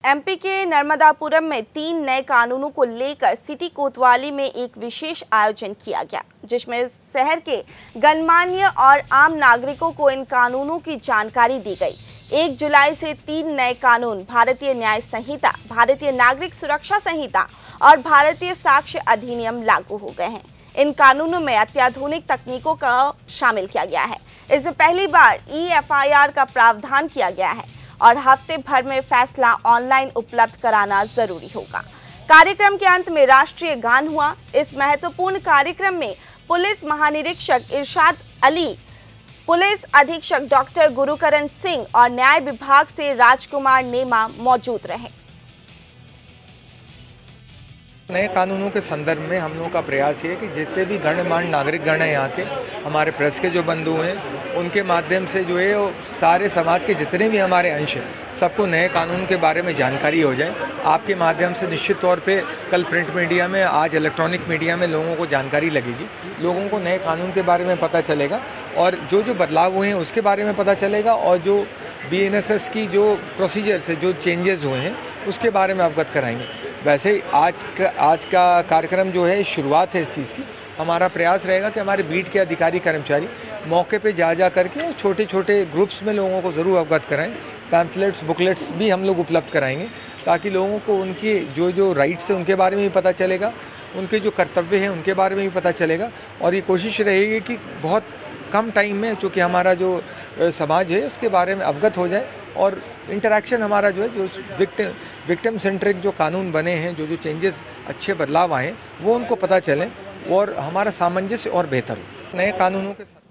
MP के नर्मदापुरम में 3 नए कानूनों को लेकर सिटी कोतवाली में एक विशेष आयोजन किया गया, जिसमें शहर के गणमान्य और आम नागरिकों को इन कानूनों की जानकारी दी गई। 1 जुलाई से 3 नए कानून भारतीय न्याय संहिता, भारतीय नागरिक सुरक्षा संहिता और भारतीय साक्ष्य अधिनियम लागू हो गए हैं। इन कानूनों में अत्याधुनिक तकनीकों का शामिल किया गया है। इसमें पहली बार EFIR का प्रावधान किया गया है और हफ्ते भर में फैसला ऑनलाइन उपलब्ध कराना जरूरी होगा। कार्यक्रम के अंत में राष्ट्रीय गान हुआ। इस महत्वपूर्ण कार्यक्रम में पुलिस महानिरीक्षक इरशाद अली, पुलिस अधीक्षक डॉक्टर गुरुकरण सिंह और न्याय विभाग से राजकुमार नेमा मौजूद रहे। नए कानूनों के संदर्भ में हम लोगों का प्रयास ये है कि जितने भी गणमान्य नागरिकगण हैं, यहाँ के हमारे प्रेस के जो बंधु हैं, उनके माध्यम से जो है वो सारे समाज के जितने भी हमारे अंश हैं, सबको नए कानून के बारे में जानकारी हो जाए। आपके माध्यम से निश्चित तौर पे कल प्रिंट मीडिया में, आज इलेक्ट्रॉनिक मीडिया में लोगों को जानकारी लगेगी, लोगों को नए कानून के बारे में पता चलेगा और जो जो हुए हैं उसके बारे में पता चलेगा और जो BNSS की जो प्रोसीजर से जो चेंजेस हुए हैं उसके बारे में अवगत कराएंगे। वैसे आज का कार्यक्रम जो है शुरुआत है इस चीज़ की। हमारा प्रयास रहेगा कि हमारे बीट के अधिकारी कर्मचारी मौके पे जा करके छोटे छोटे ग्रुप्स में लोगों को ज़रूर अवगत कराएं। पैम्फलेट्स, बुकलेट्स भी हम लोग उपलब्ध कराएंगे ताकि लोगों को उनके जो राइट्स हैं उनके बारे में भी पता चलेगा, उनके जो कर्तव्य हैं उनके बारे में भी पता चलेगा। और ये कोशिश रहेगी कि बहुत कम टाइम में चूँकि हमारा जो समाज है उसके बारे में अवगत हो जाए और इंटरेक्शन हमारा जो है, जो विक्टिम सेंट्रिक जो कानून बने हैं, जो चेंजेस, अच्छे बदलाव आए, वो उनको पता चलें और हमारा सामंजस्य और बेहतर हो नए कानूनों के साथ।